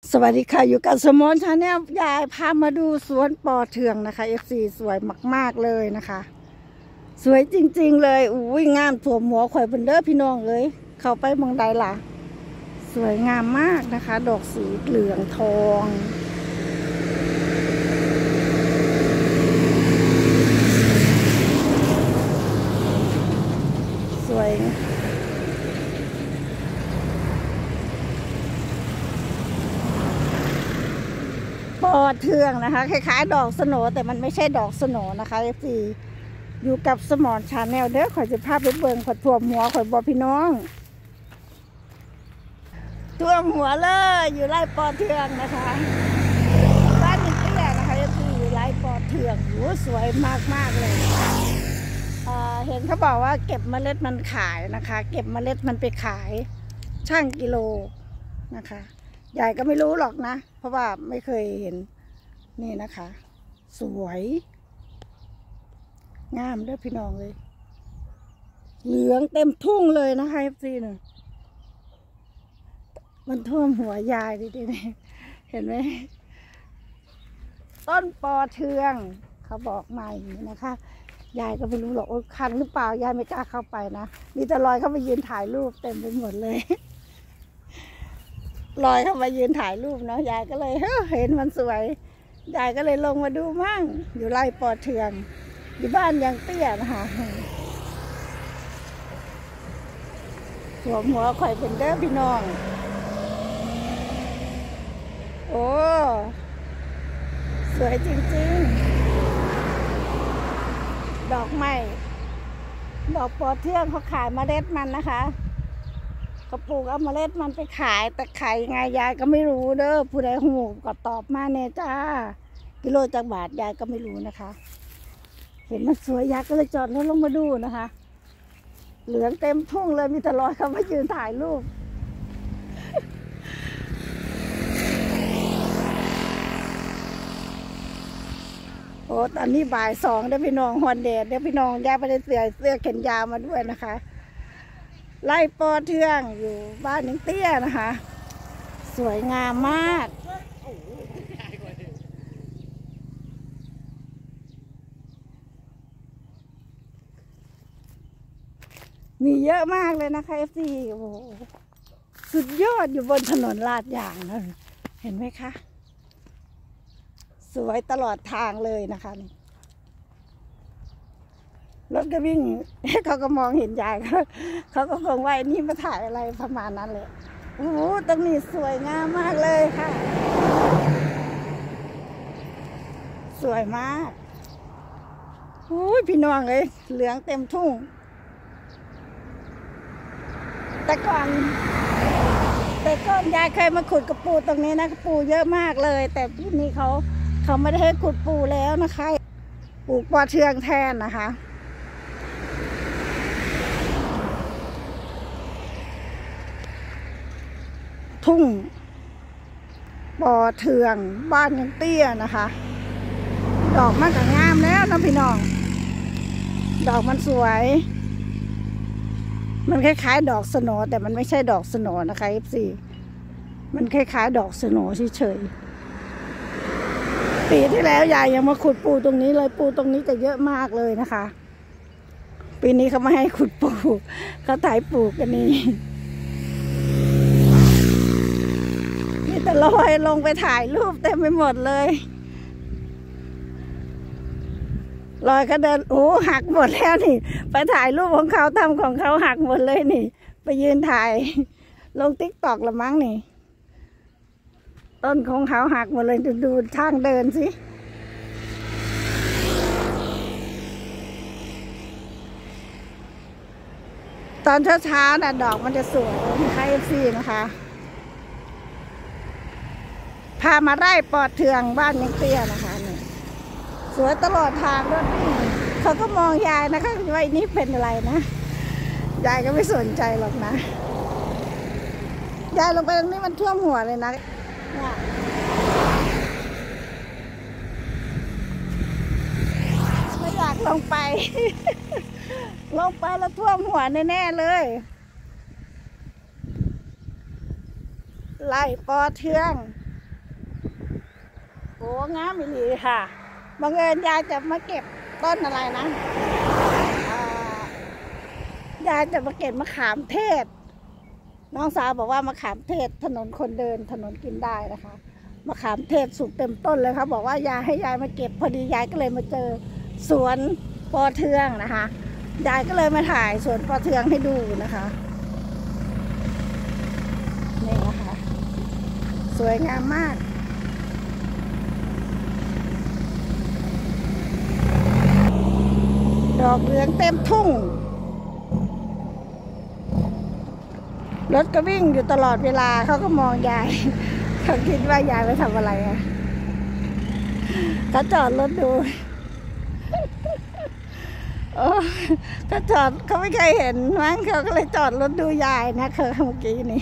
สวัสดีค่ะอยู่กับสมอนชาแนลยายพามาดูสวนปอเทืองนะคะ FC สวยมากๆเลยนะคะสวยจริงๆเลยอุ้ยงามถั่วหมวข่อยเป็นเด้อพี่น้องเลยเข้าไปมองใดล่ะสวยงามมากนะคะดอกสีเหลืองทองสวยปอเทืองนะคะคล้ายๆดอกสโหนแต่มันไม่ใช่ดอกสโหนนะคะ FC อยู่กับสมอนชาแนลเด้อข่อยจะพาไปเบิ่งข่อยถั่วหมวข่อยบอกพี่น้องท่วมหัวเลยอยู่ไร่ปอเทืองนะคะบ้านนี้เตี้ยนะคะที่อยู่ไร่ปอเทืองโอ้สวยมากๆเลยเห็นเขาบอกว่าเก็บเมล็ดมันขายนะคะเก็บเมล็ดมันไปขายช่างกิโลนะคะยายก็ไม่รู้หรอกนะเพราะว่าไม่เคยเห็นนี่นะคะสวยงามด้วยพี่น้องเลยเหลืองเต็มทุ่งเลยนะคะพี่หนึ่งมันท่วมหัวยายดิเห็นไหมต้นปอเทืองเขาบอกมาอย่างนี้นะคะยายก็ไม่รู้หรอกคันหรือเปล่ายายไม่กล้าเข้าไปนะมีแต่ลอยเข้าไปยืนถ่ายรูปเต็มไปหมดเลยลอยเข้ามายืนถ่ายรูปเนาะยายก็เลยเห็นมันสวยยายก็เลยลงมาดูมั่งอยู่ไร่ปอเทืองอยู่บ้านยังเตี้ยนะคะหัวข่อยเป็นเด้อพี่น้องโอ้สวยจริงๆดอกไม้ดอกปอเทืองเขาขายเมล็ดมันนะคะเขาปลูกเอาเมล็ดมันไปขายแต่ขายยังไงยายก็ไม่รู้เด้อผู้ใดหูก็ตอบมาเนี่ยจ้ากิโลจักบาทยายก็ไม่รู้นะคะเห็นมันสวยยายก็เลยจอดรถลงมาดูนะคะเหลืองเต็มทุ่งเลยมีแต่ลอยเขามายืนถ่ายรูปโอ้ตอนนี้บ่าย2เดี๋ยวพี่น้องฮอนเดดเดี๋ยวพี่น้องยายไปได้เสื้อแขนยาวมาด้วยนะคะไล่ปอเทืองอยู่บ้านยังเตี้ยนะคะสวยงามมากมีเยอะมากเลยนะคะFCโอ้โหสุดยอดอยู่บนถนนลาดยางนะเห็นไหมคะสวยตลอดทางเลยนะคะรถก็วิ่งเขาก็มองเห็นยายเขาก็คงว่านี่มาถ่ายอะไรประมาณนั้นเลยโอ้โหตรงนี้สวยงามมากเลยค่ะสวยมากโอ้ยพี่น้องเลยเหลืองเต็มทุ่งแต่ก่อนยายเคยมาขุดกระปูตรงนี้นะกระปูเยอะมากเลยแต่ที่นี้เขาไม่ได้ให้ขุดปูแล้วนะคะปลูกปอเทืองแทนนะคะทุ่งปอเทืองบ้านยังเตี้ยนะคะดอกมันก็งามแล้วนะพี่น้องดอกมันสวยมันคล้ายๆดอกสโหนแต่มันไม่ใช่ดอกสโหนนะคะFCมันคล้ายๆดอกสโหนเฉยๆปีที่แล้วยายยังมาขุดปูตรงนี้เลยปูตรงนี้จะเยอะมากเลยนะคะปีนี้เขาไม่ให้ขุดปูเขาถ่ายปลูกกันนี่นี่แต่ลอยลงไปถ่ายรูปเต็มไปหมดเลยลอยก็เดินโอ้หักหมดแล้วนี่ไปถ่ายรูปของเขาทำของเขาหักหมดเลยนี่ไปยืนถ่ายลงTikTokละมั้งนี่ต้นของเขาหักหมดเลยดูทางเดินสิตอนเช้าน่ะดอกมันจะสวยนะคะFCนะคะพามาไร่ปอเทืองบ้านยังเตี้ยนะคะนี่สวยตลอดทางรถเขาก็มองยายนะคะว่านี่เป็นอะไรนะยายก็ไม่สนใจหรอกนะยายลงไปตรงนี้มันท่วมหัวเลยนะไม่อยากลงไป ลงไปแล้วท่วมหัวแน่ๆเลยไล่ปอเทืองอ้งามอีหลีค่ะบังเอิญยายจะมาเก็บต้นอะไรนะยายจะมาเก็บมะขามเทศน้องสาวบอกว่ามะขามเทศถนนคนเดินถนนกินได้นะคะมะขามเทศสุกเต็มต้นเลยค่ะบอกว่ายายให้ยายมาเก็บพอดียายก็เลยมาเจอสวนปอเทืองนะคะยายก็เลยมาถ่ายสวนปอเทืองให้ดูนะคะนี่นะคะสวยงามมากดอกเหลืองเต็มทุ่งรถก็วิ่งอยู่ตลอดเวลาเขาก็มองยายเขาคิดว่ายายไปทำอะไรอะเขาจอดรถดูเขาจอดเขาไม่เคยเห็นมั้งเขาก็เลยจอดรถดูยายนะเมื่อกี้นี้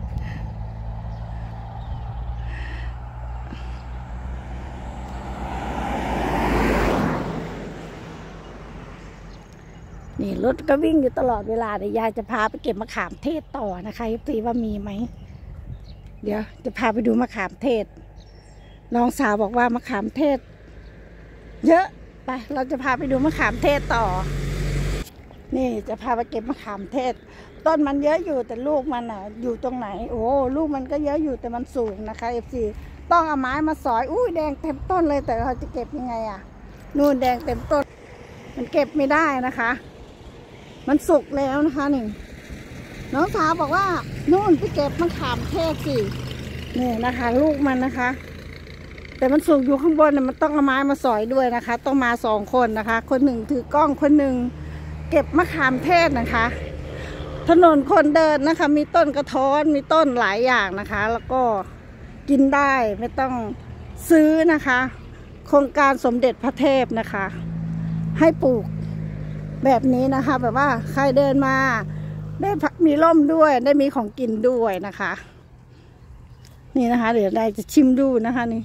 นี่รถก็วิ่งอยู่ตลอดเวลาเดี๋ยวยายจะพาไปเก็บมะขามเทศต่อนะคะพี่ว่ามีไหมเดี๋ยวจะพาไปดูมะขามเทศน้องสาวบอกว่ามะขามเทศเยอะไปเราจะพาไปดูมะขามเทศต่อนี่จะพาไปเก็บมะขามเทศต้นมันเยอะอยู่แต่ลูกมันอยู่ตรงไหนโอ้ลูกมันก็เยอะอยู่แต่มันสูงนะคะFCต้องเอาไม้มาสอยอุ้ยแดงเต็มต้นเลยแต่เราจะเก็บยังไงนู่นแดงเต็มต้นมันเก็บไม่ได้นะคะมันสุกแล้วนะคะนี่น้องสาวบอกว่านู่นไปเก็บมะขามเทศสินี่นะคะลูกมันนะคะแต่มันสุกอยู่ข้างบนมันต้องเอาไม้มาสอยด้วยนะคะต้องมา2 คนนะคะคนหนึ่งถือกล้องคนหนึ่งเก็บมะขามเทศนะคะถนนคนเดินนะคะมีต้นกระท้อนมีต้นหลายอย่างนะคะแล้วก็กินได้ไม่ต้องซื้อนะคะโครงการสมเด็จพระเทพนะคะให้ปลูกแบบนี้นะคะแบบว่าใครเดินมาได้มีร่มด้วยได้มีของกินด้วยนะคะนี่นะคะเดี๋ยวได้จะชิมดูนะคะนี่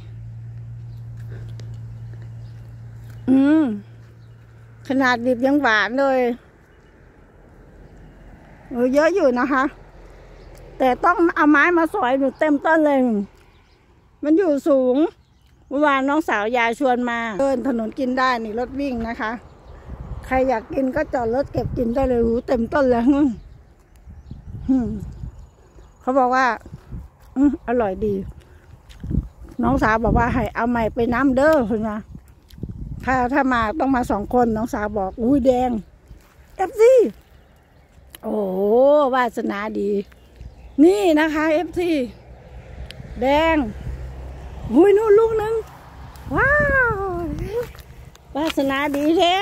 ขนาดดิบยังหวานเลยเยอะอยู่นะคะแต่ต้องเอาไม้มาสอยอยู่เต็มต้นเลยมันอยู่สูงเมื่อวานน้องสาวยายชวนมาเดินถนนกินได้นี่รถวิ่งนะคะใครอยากกินก็จอดรถเก็บกินได้เลยเต็มต้นเลยเขาบอกว่าอร่อยดีน้องสาวบอกว่าให้เอาใหม่ไปน้ำเด้อคุณนะถ้ามาต้องมา2 คนน้องสาวบอกอุ้ยแดงFCโอ้วาสนาดีนี่นะคะFCแดงอุ้ยนู่นลูกนึงว้าววาสนาดีแท้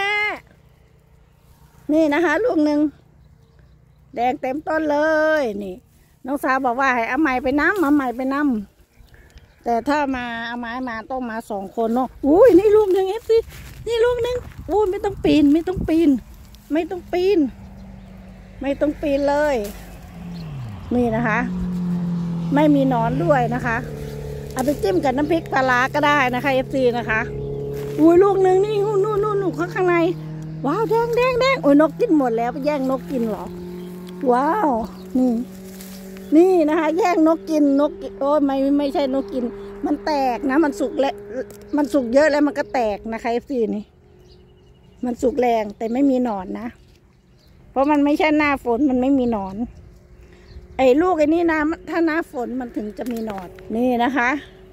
นี่นะคะลูกนึงแดงเต็มต้นเลยนี่น้องสาวบอกว่าให้เอาใหม่ไปน้ำมาใหม่ไปน้ำแต่ถ้ามาเอาไม้มาต้องมา2 คนเนาะอุ้ยนี่ลูกนึงFCนี่ลูกนึงอุ้ยไม่ต้องปีนไม่ต้องปีนไม่ต้องปีนไม่ต้องปีนเลยนี่นะคะไม่มีหนอนด้วยนะคะเอาไปจิ้มกับน้ำพริกปลาร้าก็ได้นะคะFCนะคะอุ้ยลูกนึงนี่นู่นข้างในว้าวแดงโอ้ยนกกินหมดแล้วไปแย่งนกกินเหรอว้าวนี่นะคะแย่งนกกินโอ้ยไม่ใช่นกกินมันแตกนะมันสุกและมันสุกเยอะแล้วมันก็แตกนะคะFCนี่มันสุกแรงแต่ไม่มีหนอนนะเพราะมันไม่ใช่หน้าฝนมันไม่มีหนอนไอ้ลูกไอ้นี่นะถ้าหน้าฝนมันถึงจะมีหนอนนี่นะคะ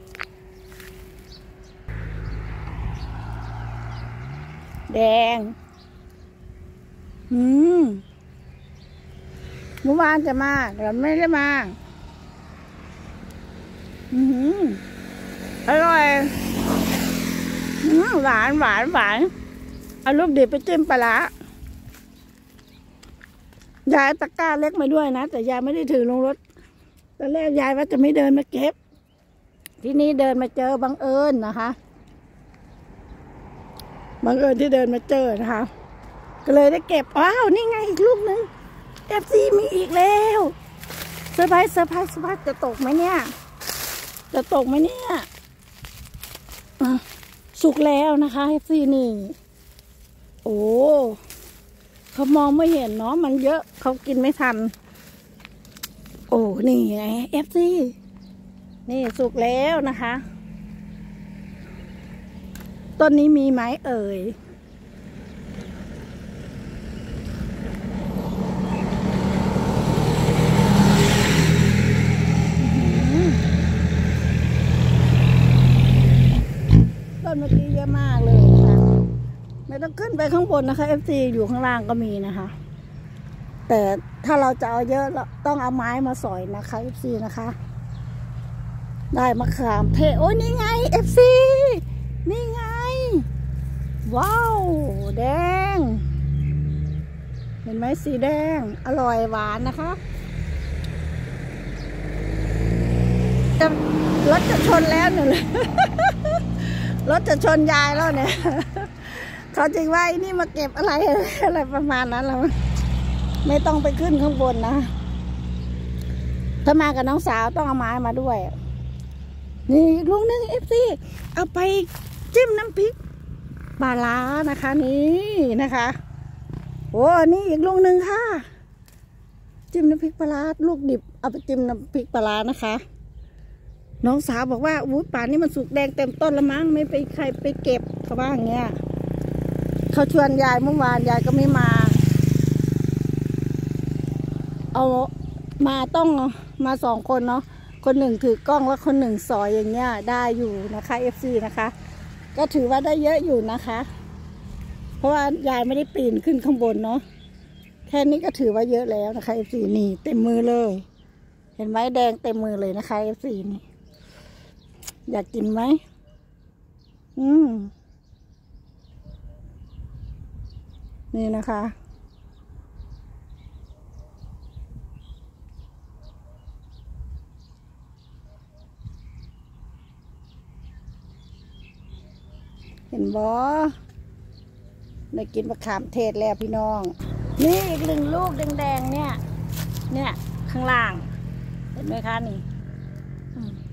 แดงเมื่อวานจะมาแต่ไม่ได้มาอร่อยหวานเอาลูกดิบไปจิ้มปลาร้ายายตะกร้าเล็กมาด้วยนะแต่ยายไม่ได้ถือลงรถตอนแรกยายว่าจะไม่เดินมาเก็บที่นี่เดินมาเจอบังเอิญนะคะบังเอิญที่เดินมาเจอนะคะก็เลยได้เก็บว้าวนี่ไงอีกลูกนึงFCมีอีกแล้วเซอร์ไพรส์จะตกไหมเนี่ยสุกแล้วนะคะ FC นี่โอ้เขามองไม่เห็นเนาะมันเยอะเขากินไม่ทันโอ้นี่ไงFCนี่สุกแล้วนะคะต้นนี้มีไหมเอ่ยต้นเมื่อกี้เยอะมากเลยนะคะไม่ต้องขึ้นไปข้างบนนะคะ FC อยู่ข้างล่างก็มีนะคะแต่ถ้าเราจะเอาเยอะต้องเอาไม้มาสอยนะคะ FC นะคะได้มะขามเทศโอ้ยนี่ไง FC นี่ไงว้าวแดงเห็นไหมสีแดงอร่อยหวานนะคะรถจะชนแล้วหนูเลยรถจะชนยายแล้วเนี่ยเขาจริงว่านี่มาเก็บอะไรประมาณนั้นเราไม่ต้องไปขึ้นข้างบนนะถ้ามากับน้องสาวต้องเอาไม้มาด้วยนี่ลูกนึง FC เอาไปจิ้มน้ำพริกปลาร้านะคะนี่นะคะโอ้นี่อีกลูกนึงค่ะจิ้มน้ำพริกปลาร้าลูกดิบเอาไปจิ้มน้ำพริกปลาร้านะคะน้องสาวบอกว่าอู้ป่านนี้มันสุกแดงเต็มต้นละมั้งไม่ไปใครไปเก็บเขาบ้างเงี้ยเขาชวนยายเมื่อวานยายก็ไม่มาเอามาต้องมาสองคนเนาะคนหนึ่งถือกล้องแล้วคนหนึ่งสอยอย่างเงี้ยได้อยู่นะคะ FC นะคะก็ถือว่าได้เยอะอยู่นะคะเพราะว่ายายไม่ได้ปีนขึ้นข้างบนเนาะแค่นี้ก็ถือว่าเยอะแล้วนะคะ FC นี่เต็มมือเลยเห็นไหมแดงเต็มมือเลยนะคะ FC นี่อยากกินไหมนี่นะคะเห็นบ่ได้กินมะขามเทศแล้วพี่น้องนี่อีกหนึ่งลูกแดงๆเนี่ยข้างล่างเห็นไหมคะนี่